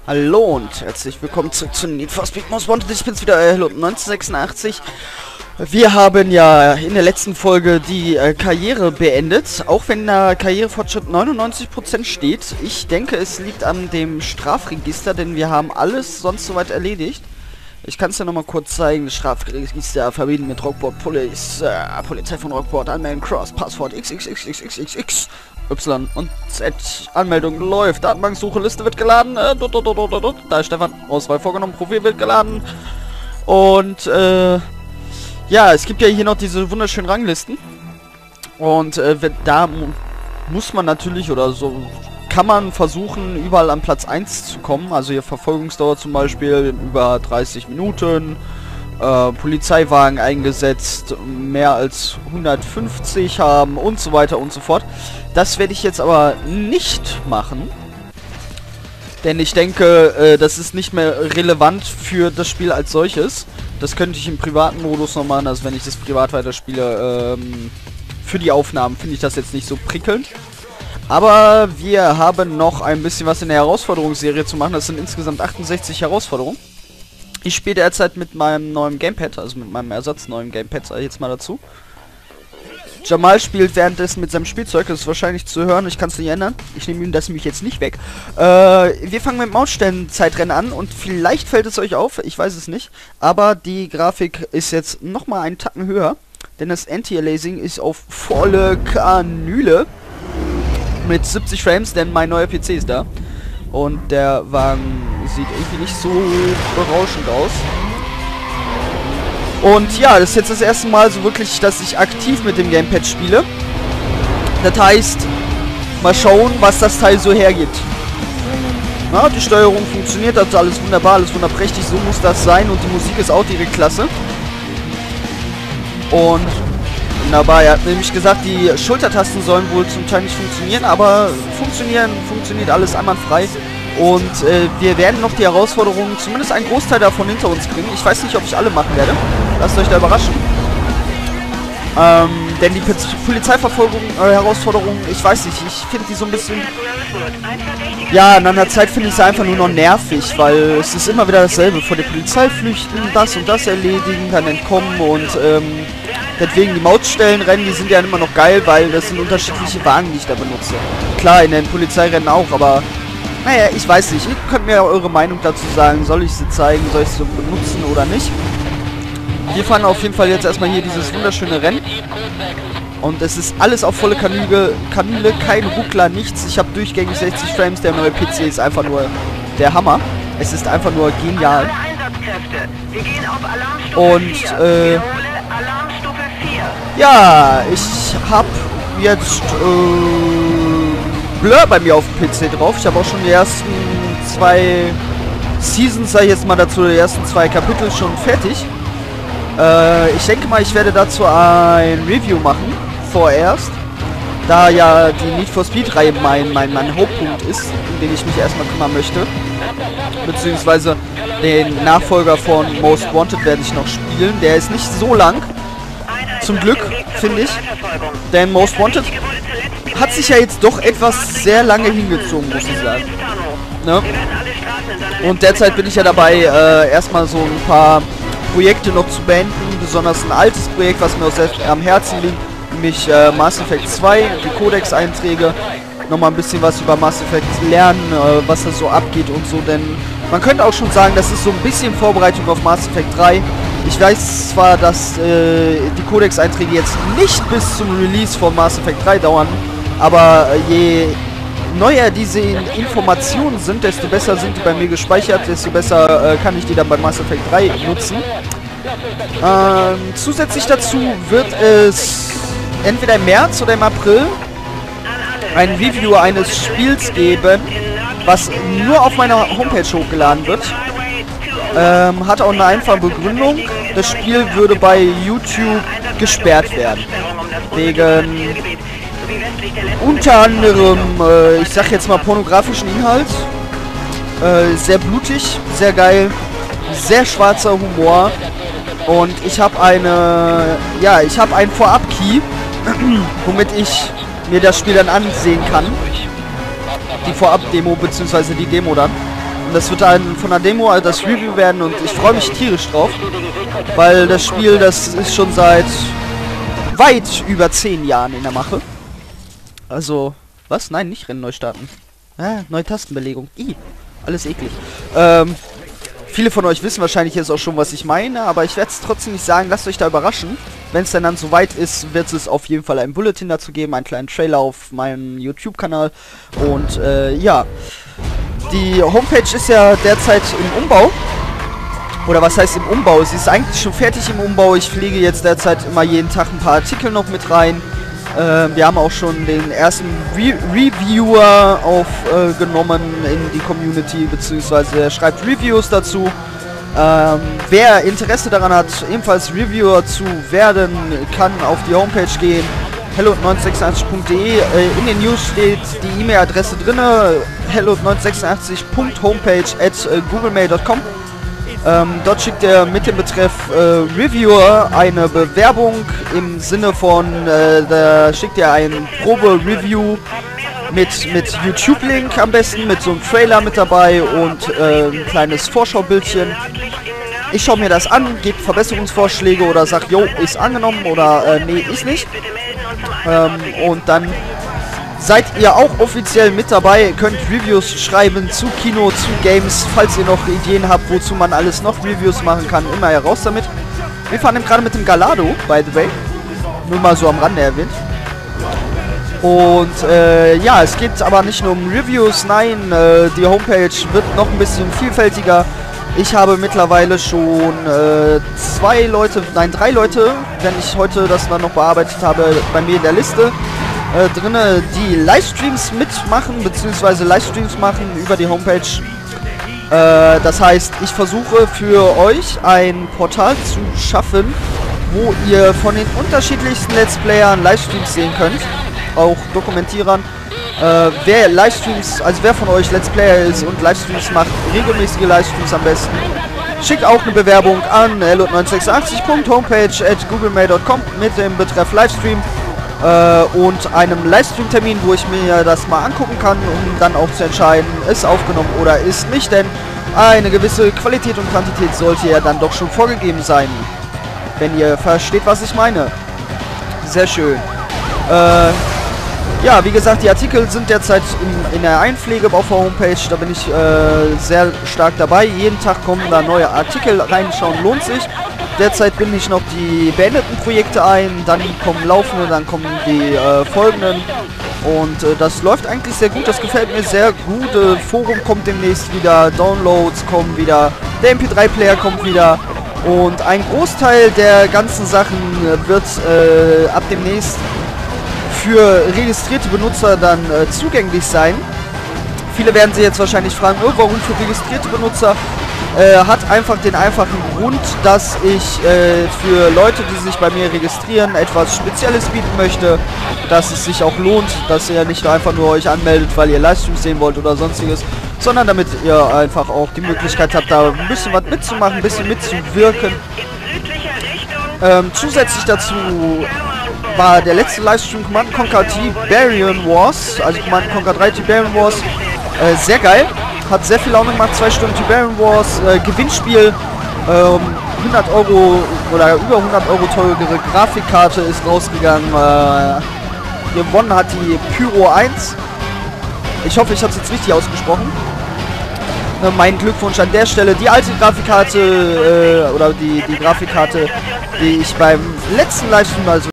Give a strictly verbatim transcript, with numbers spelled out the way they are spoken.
Hallo und herzlich willkommen zurück zu Need for Speed Most Wanted. Ich bin's wieder, äh, Hello neunzehnhundertsechsundachtzig. Wir haben ja in der letzten Folge die äh, Karriere beendet, auch wenn der Karrierefortschritt neunundneunzig Prozent steht. Ich denke, es liegt an dem Strafregister, denn wir haben alles sonst soweit erledigt. Ich kann es ja nochmal kurz zeigen. Strafregister verbinden mit Rockport Police, äh, Polizei von Rockport, anmelden, Cross, Passwort X X X X X X X, Y und Z. Anmeldung läuft. Datenbanksuche, Liste wird geladen. Äh, dut, dut, dut, dut, dut. Da ist Stefan. Auswahl vorgenommen. Profil wird geladen. Und, äh, ja, es gibt ja hier noch diese wunderschönen Ranglisten. Und, äh, da mu muss man natürlich, oder so, kann man versuchen, überall an Platz eins zu kommen. Also hier Verfolgungsdauer zum Beispiel über dreißig Minuten. Äh, Polizeiwagen eingesetzt, mehr als hundertfünfzig haben und so weiter und so fort. Das werde ich jetzt aber nicht machen. Denn ich denke, äh, das ist nicht mehr relevant für das Spiel als solches. Das könnte ich im privaten Modus noch machen, also wenn ich das privat weiterspiele. Ähm, für die Aufnahmen finde ich das jetzt nicht so prickelnd. Aber wir haben noch ein bisschen was in der Herausforderungsserie zu machen. Das sind insgesamt achtundsechzig Herausforderungen. Ich spiele derzeit mit meinem neuen Gamepad, also mit meinem ersatznauen Gamepad, sage ich jetzt mal dazu. Jamal spielt währenddessen mit seinem Spielzeug, das ist wahrscheinlich zu hören, ich kann es nicht ändern. Ich nehme ihm das nämlich jetzt nicht weg. Äh, wir fangen mit Mautstellen-Zeitrennen an und vielleicht fällt es euch auf, ich weiß es nicht. Aber die Grafik ist jetzt nochmal einen Tacken höher, denn das Anti-Aliasing ist auf volle Kanüle. Mit siebzig Frames, denn mein neuer P C ist da. Und der Wagen sieht irgendwie nicht so berauschend aus. Und ja, das ist jetzt das erste Mal so wirklich, dass ich aktiv mit dem Gamepad spiele. Das heißt, mal schauen, was das Teil so hergibt. Na, die Steuerung funktioniert, das ist alles wunderbar, alles wunderprächtig, so muss das sein. Und die Musik ist auch direkt klasse. Und wunderbar, er hat nämlich gesagt, die Schultertasten sollen wohl zum Teil nicht funktionieren, aber funktionieren, funktioniert alles einwandfrei. Und äh, wir werden noch die Herausforderungen, zumindest einen Großteil davon hinter uns kriegen. Ich weiß nicht, ob ich alle machen werde. Lasst euch da überraschen. Ähm, denn die Polizeiverfolgung, äh, Herausforderung, ich weiß nicht, ich finde die so ein bisschen... Ja, in einer Zeit finde ich sie einfach nur noch nervig, weil es ist immer wieder dasselbe. Vor der Polizei flüchten, das und das erledigen, dann entkommen und ähm, deswegen die Mautstellenrennen, die sind ja immer noch geil, weil das sind unterschiedliche Wagen, die ich da benutze. Klar, in den Polizeirennen auch, aber naja, ich weiß nicht. Ihr könnt mir eure Meinung dazu sagen. Soll ich sie zeigen, soll ich sie benutzen oder nicht? Wir fahren auf jeden Fall jetzt erstmal hier dieses wunderschöne Rennen. Und es ist alles auf volle Kanüle, Kanüle, kein Ruckler, nichts. Ich habe durchgängig sechzig Frames, der neue P C ist einfach nur der Hammer. Es ist einfach nur genial. Und, äh, ja, ich habe jetzt, äh, Blur bei mir auf dem P C drauf. Ich habe auch schon die ersten zwei Seasons, sag ich jetzt mal dazu, die ersten zwei Kapitel schon fertig. Äh, ich denke mal, ich werde dazu ein Review machen, vorerst. Da ja die Need for Speed Reihe mein, mein, mein Hauptpunkt ist, um den ich mich erstmal kümmern möchte. Beziehungsweise den Nachfolger von Most Wanted werde ich noch spielen. Der ist nicht so lang. Zum Glück, finde ich. Denn Most Wanted hat sich ja jetzt doch etwas sehr lange hingezogen, muss ich sagen. Ne? Und derzeit bin ich ja dabei, äh, erstmal so ein paar Projekte noch zu beenden. Besonders ein altes Projekt, was mir auch sehr am Herzen liegt. Nämlich äh, Mass Effect zwei, die Codex-Einträge. Nochmal ein bisschen was über Mass Effect lernen, äh, was da so abgeht und so. Denn man könnte auch schon sagen, das ist so ein bisschen Vorbereitung auf Mass Effect drei. Ich weiß zwar, dass äh, die Codex-Einträge jetzt nicht bis zum Release von Mass Effect drei dauern, aber je neuer diese Informationen sind, desto besser sind die bei mir gespeichert, desto besser äh, kann ich die dann bei Mass Effect drei nutzen. Ähm, zusätzlich dazu wird es entweder im März oder im April ein Review eines Spiels geben, was nur auf meiner Homepage hochgeladen wird. Ähm, hat auch eine einfache Begründung. Das Spiel würde bei YouTube gesperrt werden. Wegen unter anderem, äh, ich sag jetzt mal, pornografischen Inhalt. Äh, sehr blutig, sehr geil, sehr schwarzer Humor. Und ich habe eine, ja, ich habe einen Vorab-Key, womit ich mir das Spiel dann ansehen kann. Die Vorab-Demo, beziehungsweise die Demo dann. Und das wird ein von der Demo also das Review werden und ich freue mich tierisch drauf. Weil das Spiel, das ist schon seit weit über zehn Jahren in der Mache. Also, was? Nein, nicht Rennen neu starten. Ah, neue Tastenbelegung. Ih, alles eklig. Ähm, viele von euch wissen wahrscheinlich jetzt auch schon, was ich meine, aber ich werde es trotzdem nicht sagen. Lasst euch da überraschen. Wenn es dann dann soweit ist, wird es auf jeden Fall ein Bulletin dazu geben, einen kleinen Trailer auf meinem YouTube-Kanal. Und, äh, ja. Die Homepage ist ja derzeit im Umbau. Oder was heißt im Umbau? Sie ist eigentlich schon fertig im Umbau. Ich pflege jetzt derzeit immer jeden Tag ein paar Artikel noch mit rein. Äh, wir haben auch schon den ersten Re Reviewer aufgenommen äh, in die Community, beziehungsweise er schreibt Reviews dazu. Ähm, wer Interesse daran hat, ebenfalls Reviewer zu werden, kann auf die Homepage gehen. hello neunhundertsechsundachtzig punkt de. Äh, in den News steht die E-Mail-Adresse drin. hello neunhundertsechsundachtzig punkt homepage at googlemail punkt com. Ähm, dort schickt er mit dem Betreff äh, Reviewer eine Bewerbung im Sinne von, äh, da schickt er ein Probe-Review mit, mit YouTube-Link am besten, mit so einem Trailer mit dabei und äh, ein kleines Vorschaubildchen. Ich schaue mir das an, gebe Verbesserungsvorschläge oder sag, jo, ist angenommen oder äh, nee, ist nicht. Ähm, und dann seid ihr auch offiziell mit dabei, könnt Reviews schreiben zu Kino, zu Games, falls ihr noch Ideen habt, wozu man alles noch Reviews machen kann, immer heraus damit. Wir fahren gerade mit dem Galado, by the way, nur mal so am Rande erwähnt. Und äh, ja, es geht aber nicht nur um Reviews, nein, äh, die Homepage wird noch ein bisschen vielfältiger. Ich habe mittlerweile schon äh, zwei Leute, nein drei Leute, wenn ich heute das dann noch bearbeitet habe, bei mir in der Liste. Äh, drinne, die Livestreams mitmachen, beziehungsweise Livestreams machen über die Homepage. Äh, das heißt, ich versuche für euch ein Portal zu schaffen, wo ihr von den unterschiedlichsten Let's Playern Livestreams sehen könnt, auch Dokumentierern. Äh, wer Livestreams, also wer von euch Let's Player ist und Livestreams macht, regelmäßige Livestreams am besten, schickt auch eine Bewerbung an hello neunhundertsechsundachtzig punkt homepage at googlemail punkt com mit dem Betreff Livestream. Äh, und einem Livestream-Termin, wo ich mir das mal angucken kann, um dann auch zu entscheiden, ist aufgenommen oder ist nicht, denn eine gewisse Qualität und Quantität sollte ja dann doch schon vorgegeben sein, wenn ihr versteht, was ich meine. Sehr schön. Äh, ja, wie gesagt, die Artikel sind derzeit in, in der Einpflege auf der Homepage, da bin ich äh, sehr stark dabei. Jeden Tag kommen da neue Artikel, reinschauen lohnt sich. Derzeit binde ich noch die beendeten Projekte ein, dann kommen laufende, dann kommen die äh, folgenden. Und äh, das läuft eigentlich sehr gut, das gefällt mir sehr gut. Äh, Forum kommt demnächst wieder, Downloads kommen wieder, der M P drei Player kommt wieder. Und ein Großteil der ganzen Sachen wird äh, ab demnächst für registrierte Benutzer dann äh, zugänglich sein. Viele werden sich jetzt wahrscheinlich fragen, oh, warum für registrierte Benutzer? Äh, hat einfach den einfachen Grund, dass ich äh, für Leute, die sich bei mir registrieren, etwas Spezielles bieten möchte, dass es sich auch lohnt, dass ihr nicht einfach nur euch anmeldet, weil ihr Livestreams sehen wollt oder sonstiges, sondern damit ihr einfach auch die Möglichkeit habt, da ein bisschen was mitzumachen, ein bisschen mitzuwirken. Ähm, zusätzlich dazu war der letzte Livestream Command and Conquer Tiberian Wars, also Command and Conquer drei Tiberian Wars, äh, sehr geil. Hat sehr viel Laune gemacht, zwei Stunden Tiberian Wars, äh, Gewinnspiel, ähm, hundert Euro oder über hundert Euro teure Grafikkarte ist rausgegangen. Äh, gewonnen hat die Pyro eins. Ich hoffe, ich habe es jetzt richtig ausgesprochen. Äh, mein Glückwunsch an der Stelle. Die alte Grafikkarte, äh, oder die, die Grafikkarte, die ich beim letzten Livestream, also